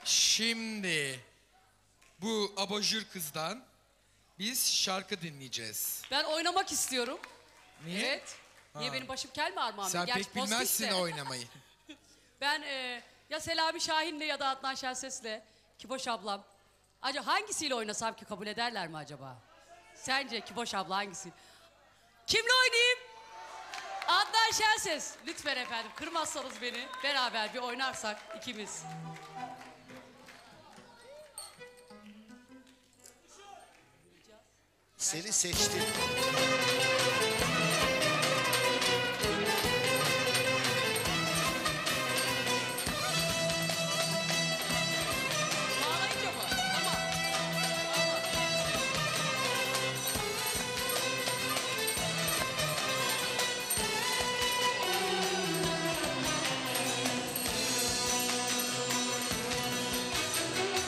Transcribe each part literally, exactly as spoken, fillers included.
Şimdi bu abajur kızdan biz şarkı dinleyeceğiz. Ben oynamak istiyorum. Niye? Evet. Niye Ha. benim başım kel mi Armağan Bey? Sen Gerçi pek bilmezsin pozitifse. oynamayı. Ben e, ya Selami Şahin'le ya da Adnan Şenses'le, Kiboş ablam. Acaba hangisiyle oynasam ki kabul ederler mi acaba? Sence Kiboş abla hangisi? Kimle oynayayım? Adnan Şenses. Lütfen efendim kırmazsanız beni. Beraber bir oynarsak ikimiz. Seni seçtim. Bağlayınca mı? Tamam. Tamam.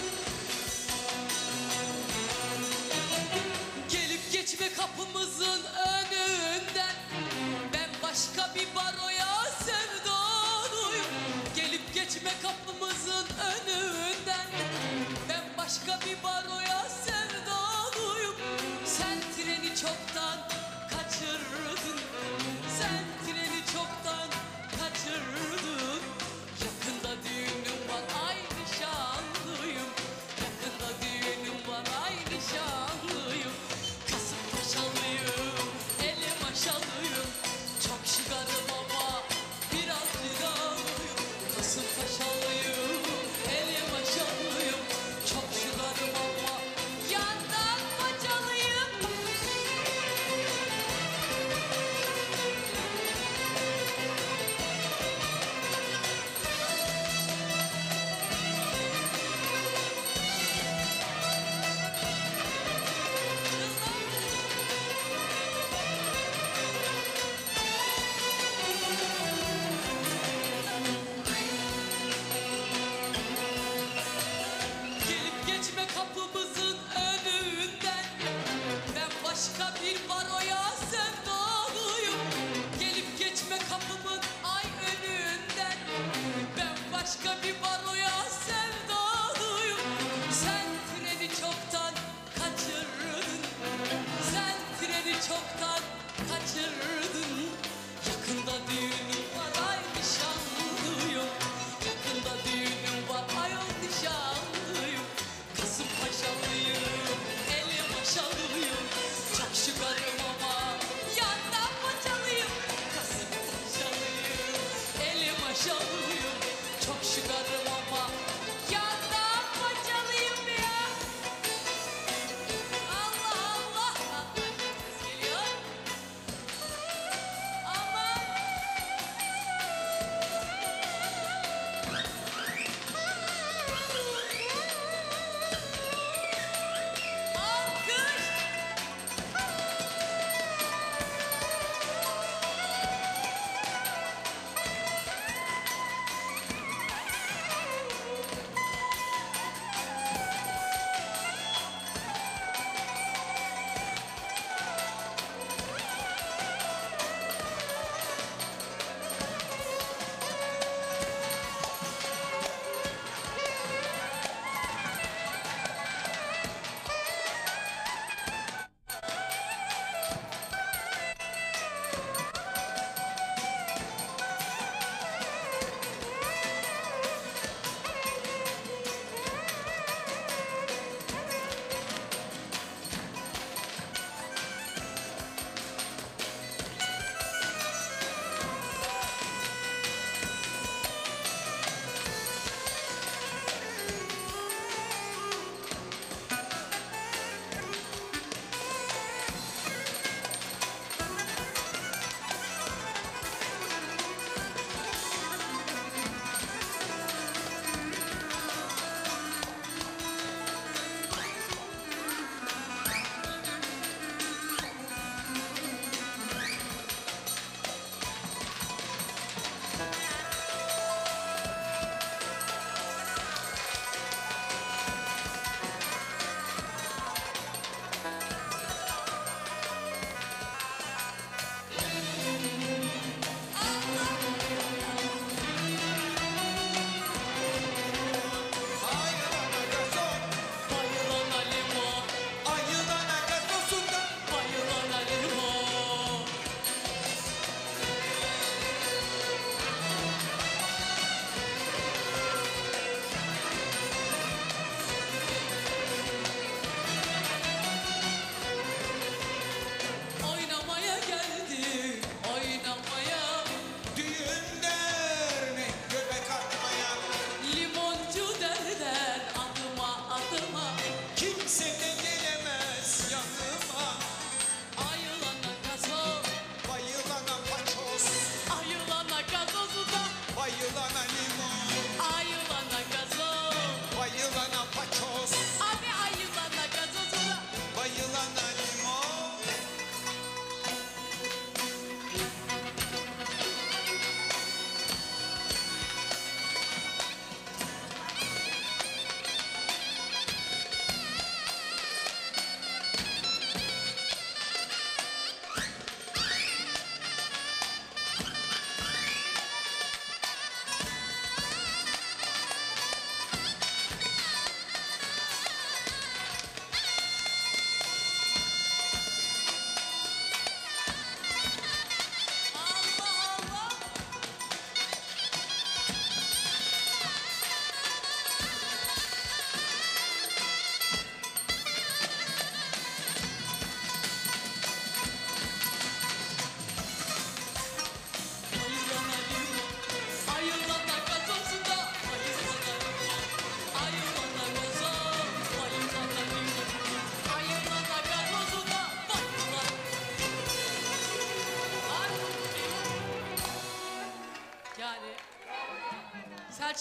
Gelip geçme kapımızın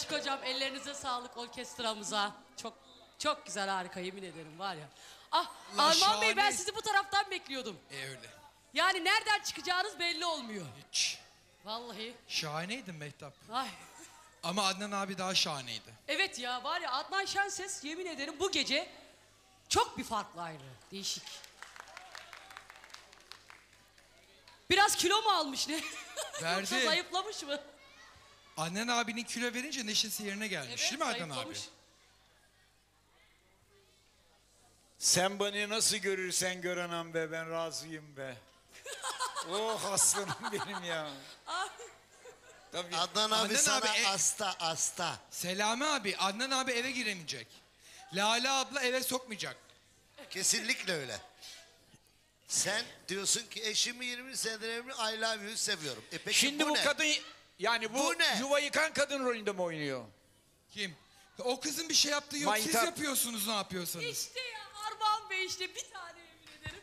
Selçuk hocam ellerinize sağlık orkestramıza. Çok çok güzel, harika, yemin ederim var ya. Ah La Armağan Bey, ben şahane. sizi bu taraftan bekliyordum. E öyle. Yani nereden çıkacağınız belli olmuyor. Hiç. Vallahi. Şahaneydin Mehtap. Ay. Ama Adnan abi daha şahaneydi. Evet ya, var ya Adnan Şenses, yemin ederim bu gece çok bir farklı ayrı. Değişik. Biraz kilo mu almış ne? Verdi. Yoksa zayıflamış mı? Adnan abinin kilo verince neşesi yerine gelmiş değil mi Adnan abi? zayıflamış. Sen beni nasıl görürsen gör anam be, ben razıyım be. Oh aslanım benim ya. Tabii. Adnan abi Adnan sana abi, e- hasta hasta. Selami abi, Adnan abi eve giremeyecek. Lale abla eve sokmayacak. Kesinlikle öyle. Sen diyorsun ki eşimi yirmi senedir evli, I love you seviyorum. E peki Şimdi bu, bu, ne? kadın, yani bu, Bu ne? yuva yıkan kadın rolünde mi oynuyor? Kim? O kızın bir şey yaptığı yok. Siz Maytap. yapıyorsunuz ne yapıyorsanız. İşte ya Armağan Bey, işte bir tane yemin ederim.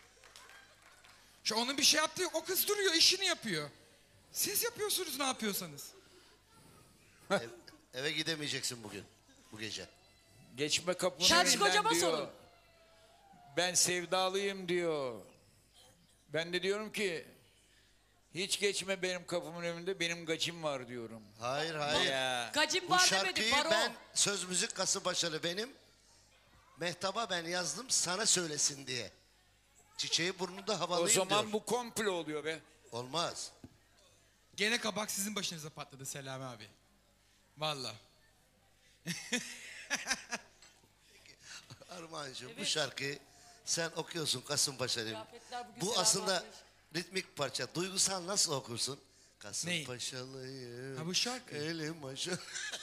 Şu onun bir şey yaptığı yok. O kız duruyor, işini yapıyor. Siz yapıyorsunuz ne yapıyorsanız. Ev- eve gidemeyeceksin bugün, bu gece. Geçme kapının Selçuk önünden hocama diyor. sorun. Ben sevdalıyım diyor. Ben de diyorum ki hiç geçme benim kapımın önünde, benim gacım var diyorum. Hayır hayır. Ya. Gacım Bu var demedi, şarkıyı baro. ben söz müzik Kasımpaşalı benim. Mehtap'a ben yazdım sana söylesin diye. Çiçeği burnunda O havalıyım zaman diyor. bu komplo oluyor be. Olmaz. Gene kabak sizin başınıza patladı Selami abi. Vallahi. Armağan'cığım bu Evet. şarkıyı sen okuyorsun Kasımpaşalıyım. Kıyafetler bugün Bu Selami aslında abi. ritmik parça. Duygusal nasıl okursun? Kasımpaşalıyım. Ha, bu şarkı. Elim aşağı.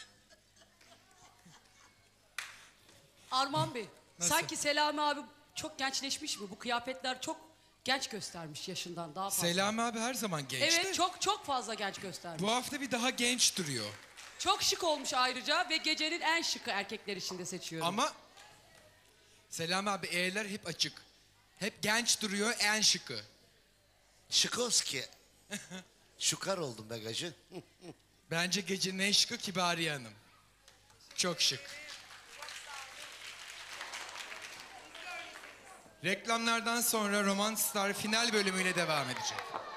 Armağan Bey, Nasıl? sanki Selami abi çok gençleşmiş mi? Bu kıyafetler çok genç göstermiş yaşından daha fazla. Selami abi her zaman gençti. Evet, çok çok fazla genç göstermiş. Bu hafta bir daha genç duruyor. Çok şık olmuş ayrıca ve gecenin en şıkı erkekler içinde seçiyorum. Ama Selami abi E'ler hep açık. Hep genç duruyor, en şıkı. Şikoski. Şukar oldum be gacı. Bence gecenin en şıkı Kibariye Hanım. Çok şık. Reklamlardan sonra Roman Star final bölümüyle devam edecek.